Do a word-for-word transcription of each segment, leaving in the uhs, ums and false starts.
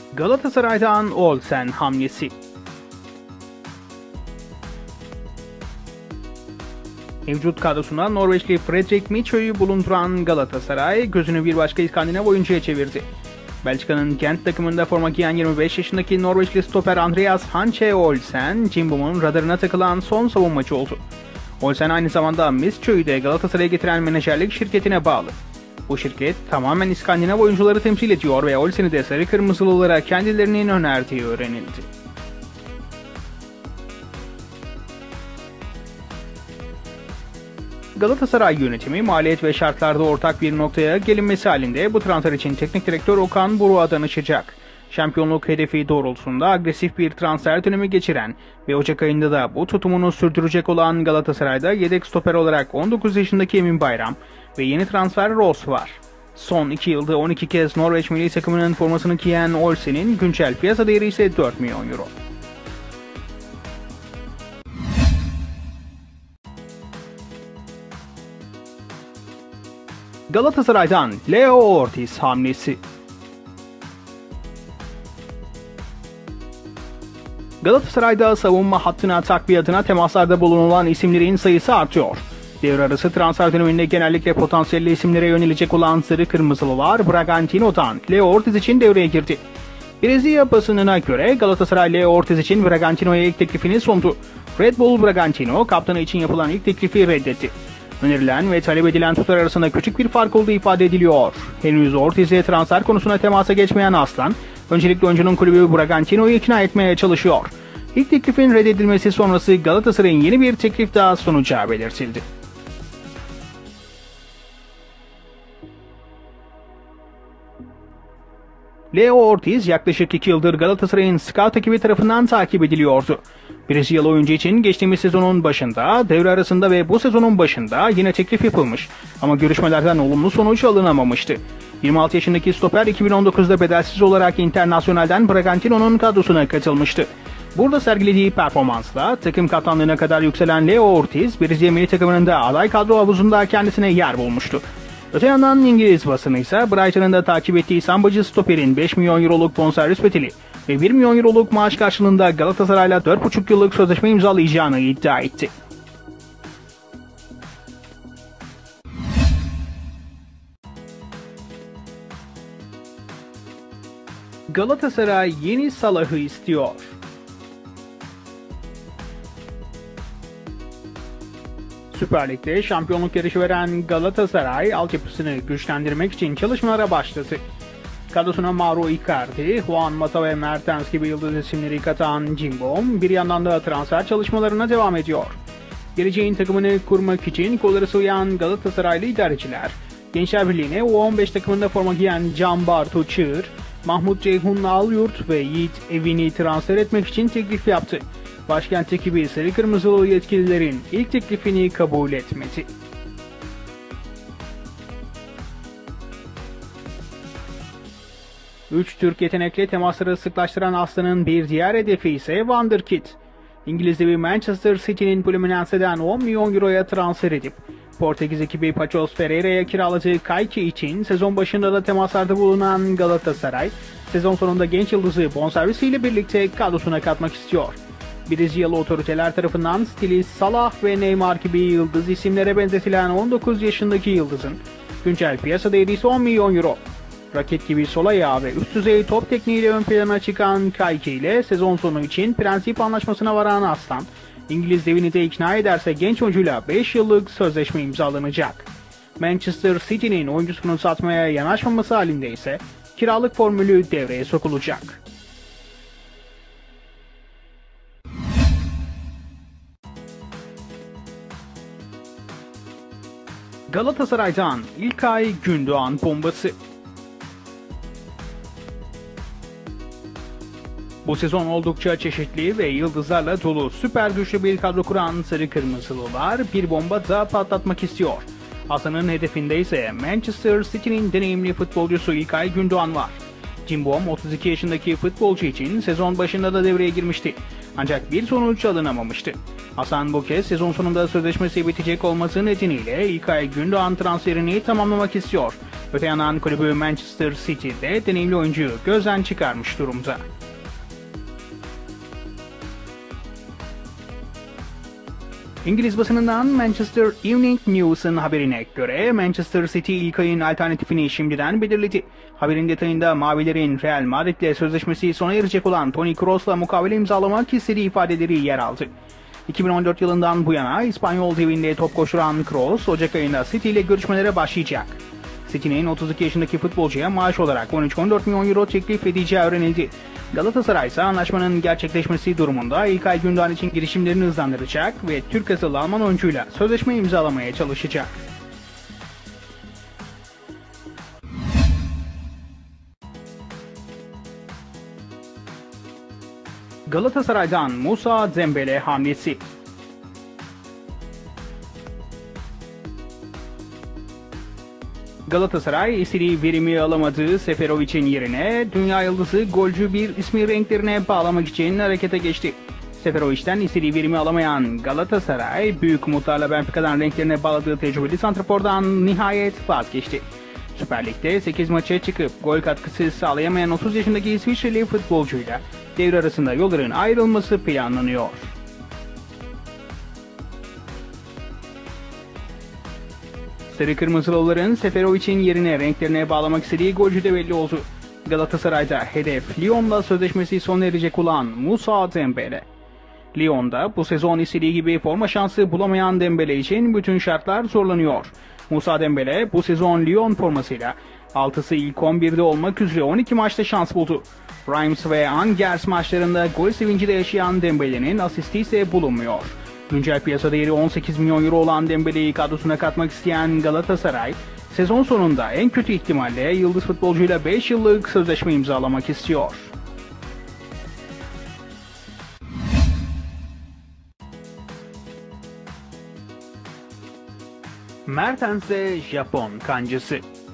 Galatasaray'dan Olsen hamlesi. Mevcut kadrosunda Norveçli Fredrik Mitchell'ü bulunduran Galatasaray gözünü bir başka İskandinav oyuncuya çevirdi. Belçika'nın Gent takımında forma giyen yirmi beş yaşındaki Norveçli stoper Andreas Hanche Olsen, Cimbom'un radarına takılan son savunmacı oldu. Olsen aynı zamanda Mitchell'ü de Galatasaray'a getiren menajerlik şirketine bağlı. Bu şirket tamamen İskandinav oyuncuları temsil ediyor ve Olsen'i de sarı kırmızılılara kendilerinin önerdiği öğrenildi. Galatasaray yönetimi maliyet ve şartlarda ortak bir noktaya gelinmesi halinde bu transfer için teknik direktör Okan Buruk'a danışacak. Şampiyonluk hedefi doğrultusunda agresif bir transfer dönemi geçiren ve Ocak ayında da bu tutumunu sürdürecek olan Galatasaray'da yedek stoper olarak on dokuz yaşındaki Emin Bayram ve yeni transfer Ross var. Son iki yılda on iki kez Norveç milli takımının formasını giyen Olsen'in güncel piyasa değeri ise dört milyon euro. Galatasaray'dan Leo Ortiz hamlesi. Galatasaray'da savunma hattına takviye adına temaslarda bulunulan isimlerin sayısı artıyor. Devre arası transfer döneminde genellikle potansiyelli isimlere yönelecek olan sarı kırmızılılar Bragantino'dan Leo Ortiz için devreye girdi. Brezilya basınına göre Galatasaray Leo Ortiz için Bragantino'ya ilk teklifini sundu. Red Bull Bragantino kaptanı için yapılan ilk teklifi reddetti. Önerilen ve talep edilen tutar arasında küçük bir fark olduğu ifade ediliyor. Henüz Ortiz'e transfer konusuna temasa geçmeyen Aslan, öncelikle oyuncunun kulübü Bragantino'yu ikna etmeye çalışıyor. İlk teklifin reddedilmesi sonrası Galatasaray'ın yeni bir teklif daha sunacağı belirtildi. Leo Ortiz yaklaşık iki yıldır Galatasaray'ın scout ekibi tarafından takip ediliyordu. Brezilyalı oyuncu için geçtiğimiz sezonun başında, devre arasında ve bu sezonun başında yine teklif yapılmış ama görüşmelerden olumlu sonuç alınamamıştı. yirmi altı yaşındaki stoper iki bin on dokuzda bedelsiz olarak Internacional'den Bragantino'nun kadrosuna katılmıştı. Burada sergilediği performansla takım kaptanlığına kadar yükselen Leo Ortiz, Brezilya milli takımının da aday kadro havuzunda kendisine yer bulmuştu. Öte yandan İngiliz basını ise Brighton'ın da takip ettiği sambacı stoperin beş milyon euroluk bonservis bedeli ve bir milyon euroluk maaş karşılığında Galatasaray'la dört buçuk yıllık sözleşme imzalayacağını iddia etti. Galatasaray yeni Salah'ı istiyor. Süper Lig'de şampiyonluk yarışı veren Galatasaray altyapısını güçlendirmek için çalışmalara başladı. Kadrosuna Mauro Icardi, Juan Mata ve Mertens gibi yıldız isimleri katan Cimbom bir yandan da transfer çalışmalarına devam ediyor. Geleceğin takımını kurmak için kolları sıvayan Galatasaraylı idareciler, Gençler Birliği'ne U on beş takımında forma giyen Can Bartu Çığır, Mahmut Ceyhun Alyurt ve Yiğit Evin'i transfer etmek için teklif yaptı. Başkent ekibi sarı kırmızılı yetkililerin ilk teklifini kabul etmedi. Üç Türk yetenekli temasları sıklaştıran Aslan'ın bir diğer hedefi ise Wonderkid. İngiliz devi Manchester City'nin Fluminense'den on milyon euroya transfer edip Portekiz ekibi Paços Ferreira'ya kiraladığı Kayki için sezon başında da temaslarda bulunan Galatasaray, sezon sonunda genç yıldızı bonservisiyle birlikte kadrosuna katmak istiyor. Brezilyalı otoriteler tarafından stili Salah ve Neymar gibi yıldız isimlere benzetilen on dokuz yaşındaki yıldızın güncel piyasa değeri ise on milyon euro. Raket gibi sol ayağı ve üst düzey top tekniğiyle ön plana çıkan Kayki ile sezon sonu için prensip anlaşmasına varan Aslan, İngiliz devini de ikna ederse genç oyuncuyla beş yıllık sözleşme imzalanacak. Manchester City'nin oyuncusunu satmaya yanaşmaması halinde ise kiralık formülü devreye sokulacak. Galatasaray'dan İlkay Gündoğan bombası. Bu sezon oldukça çeşitli ve yıldızlarla dolu süper güçlü bir kadro kuran sarı kırmızılılar bir bomba daha patlatmak istiyor. Hasan'ın hedefinde ise Manchester City'nin deneyimli futbolcusu İlkay Gündoğan var. Cimbom otuz iki yaşındaki futbolcu için sezon başında da devreye girmişti. Ancak bir sonuç alınamamıştı. Hasan bu kez sezon sonunda sözleşmesi bitecek olması nedeniyle İlkay Gündoğan transferini tamamlamak istiyor Öte yandan kulübü Manchester City'de deneyimli oyuncuyu gözden çıkarmış durumda. İngiliz basınından Manchester Evening News'un haberine göre Manchester City ilk ayın alternatifini şimdiden belirledi. Haberin detayında Mavilerin Real Madrid'le sözleşmesi sona erecek olan Toni Kroos'la mukavele imzalamak istediği ifadeleri yer aldı. iki bin on dört yılından bu yana İspanyol devinde top koşturan Kroos, Ocak ayında City ile görüşmelere başlayacak. City'nin otuz iki yaşındaki futbolcuya maaş olarak on üç on dört milyon euro teklif edeceği öğrenildi. Galatasaray ise anlaşmanın gerçekleşmesi durumunda İlkay Gündoğan için girişimlerini hızlandıracak ve Türk asıllı Alman oyuncuyla sözleşme imzalamaya çalışacak. Galatasaray'dan Moussa Dembele hamlesi. Galatasaray istediği verimi alamadığı Seferovic'in yerine dünya yıldızı golcü bir ismi renklerine bağlamak için harekete geçti. Seferovic'ten istediği verimi alamayan Galatasaray büyük umutlarla Benfica'dan renklerine bağladığı tecrübeli santrafordan nihayet vazgeçti. Süper Lig'de sekiz maça çıkıp gol katkısı sağlayamayan otuz yaşındaki İsviçreli futbolcuyla devre arasında yolların ayrılması planlanıyor. Sarı Kırmızılıların Seferovic'in yerine renklerine bağlamak istediği golcü de belli oldu. Galatasaray'da hedef Lyon'la sözleşmesi sona erecek olan Moussa Dembele. Lyon'da bu sezon istediği gibi forma şansı bulamayan Dembele için bütün şartlar zorlanıyor. Moussa Dembele bu sezon Lyon formasıyla altısı ilk on birde olmak üzere on iki maçta şans buldu. Reims ve Angers maçlarında gol sevinci de yaşayan Dembele'nin asisti ise bulunmuyor. Güncel piyasa değeri on sekiz milyon euro olan Dembele'yi kadrosuna katmak isteyen Galatasaray, sezon sonunda en kötü ihtimalle yıldız futbolcuyla beş yıllık sözleşme imzalamak istiyor. Mertens'e Japon kancası.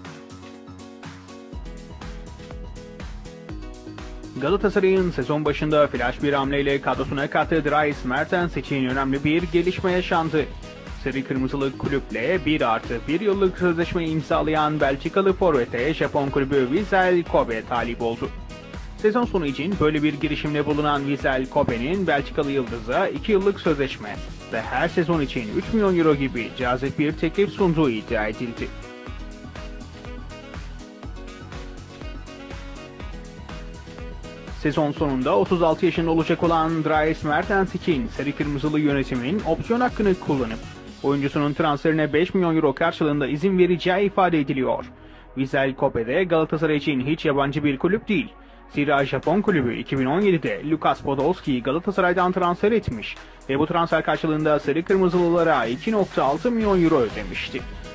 Galatasaray'ın sezon başında flash bir hamleyle kadrosuna kattığı Dries Mertens için önemli bir gelişme yaşandı. Sarı Kırmızılı kulüple bir artı bir yıllık sözleşme imzalayan Belçikalı forvete Japon kulübü Vissel Kobe talip oldu. Sezon sonu için böyle bir girişimde bulunan Vissel Kobe'nin Belçikalı yıldıza iki yıllık sözleşme ve her sezon için üç milyon euro gibi cazip bir teklif sunduğu iddia edildi. Sezon sonunda otuz altı yaşında olacak olan Dries Mertens için Sarı Kırmızılı yönetimin opsiyon hakkını kullanıp oyuncusunun transferine beş milyon euro karşılığında izin vereceği ifade ediliyor. Vissel Kobe de Galatasaray için hiç yabancı bir kulüp değil. Zira Japon kulübü iki bin on yedide Lukas Podolski'yi Galatasaray'dan transfer etmiş ve bu transfer karşılığında Sarı Kırmızılılara iki nokta altı milyon euro ödemişti.